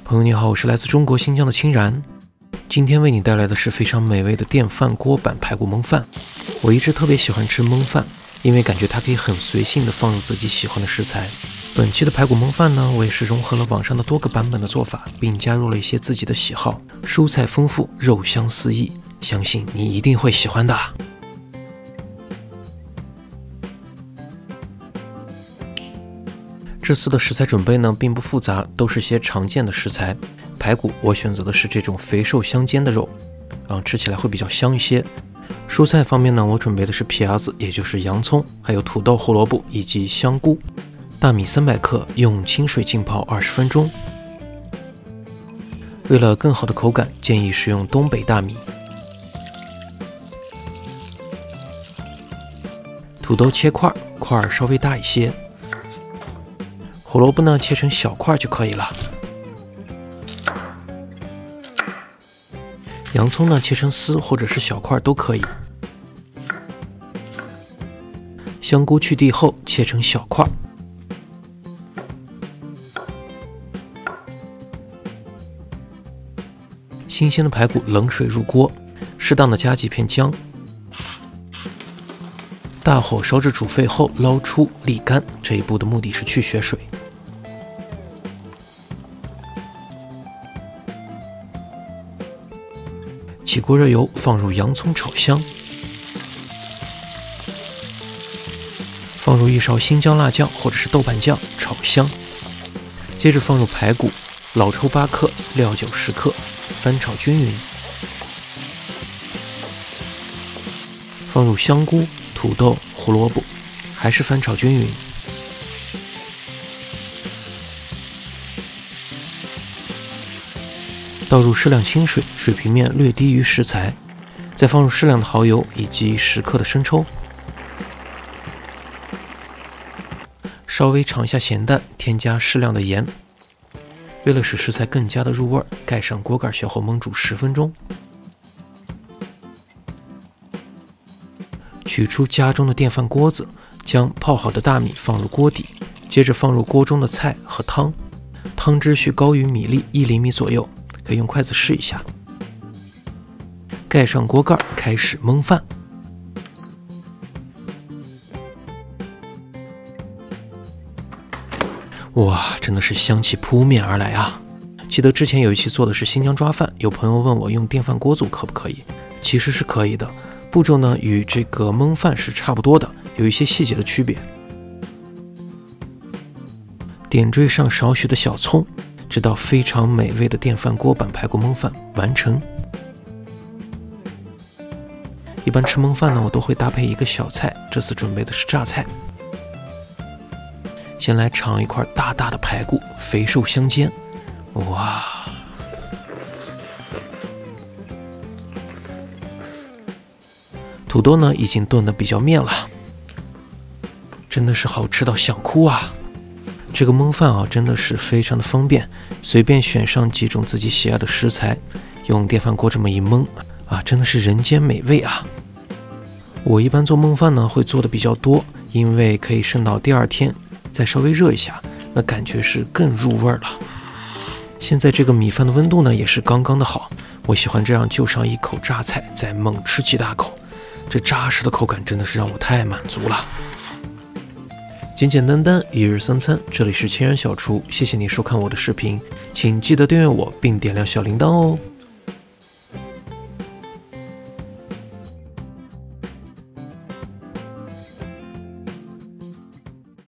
朋友你好，我是来自中国新疆的清然，今天为你带来的是非常美味的电饭锅版排骨焖饭。我一直特别喜欢吃焖饭，因为感觉它可以很随性的放入自己喜欢的食材。本期的排骨焖饭呢，我也是融合了网上的多个版本的做法，并加入了一些自己的喜好，蔬菜丰富，肉香四溢，相信你一定会喜欢的。这次的食材准备呢并不复杂，都是些常见的食材。排骨我选择的是这种肥瘦相间的肉，吃起来会比较香一些。蔬菜方面呢，我准备的是皮芽子，也就是洋葱，还有土豆、胡萝卜以及香菇。大米300克，用清水浸泡20分钟。为了更好的口感，建议使用东北大米。土豆切块，块稍微大一些。胡萝卜呢，切成小块就可以了。洋葱呢，切成丝或者是小块都可以。香菇去蒂后切成小块。新鲜的排骨冷水入锅，适当的加几片姜。大火烧至煮沸后捞出沥干，这一步的目的是去血水。起锅热油，放入洋葱炒香，放入1勺新疆辣酱或者是豆瓣酱炒香，接着放入排骨，老抽8克，料酒10克，翻炒均匀，放入香菇、土豆、胡萝卜，还是翻炒均匀。倒入适量清水，水平面略低于食材，再放入适量的蚝油以及10克的生抽，稍微尝一下咸淡，添加适量的盐。为了使食材更加的入味，盖上锅盖，小火焖煮10分钟。取出家中的电饭锅子，将泡好的大米放入锅底，接着放入锅中的菜和汤，汤汁需高于米粒1厘米左右，可以用筷子试一下。盖上锅盖，开始焖饭。哇，真的是香气扑面而来啊！记得之前有一期做的是新疆抓饭，有朋友问我用电饭锅做可不可以？其实是可以的，步骤呢与这个焖饭是差不多的，有一些细节的区别。点缀上少许的小葱，这道非常美味的电饭锅版排骨焖饭完成。一般吃焖饭呢，我都会搭配一个小菜，这次准备的是榨菜。先来尝一块大大的排骨，肥瘦相间，哇！土豆呢已经炖得比较面了，真的是好吃到想哭啊！这个焖饭真的是非常的方便，随便选上几种自己喜爱的食材，用电饭锅这么一焖真的是人间美味啊！我一般做焖饭呢会做的比较多，因为可以剩到第2天再稍微热一下，那感觉是更入味了。现在这个米饭的温度呢也是刚刚的好，我喜欢这样就上一口榨菜，再猛吃几大口，这扎实的口感真的是让我太满足了。简简单单1日3餐，这里是清然小厨，谢谢你收看我的视频，请记得订阅我并点亮小铃铛哦。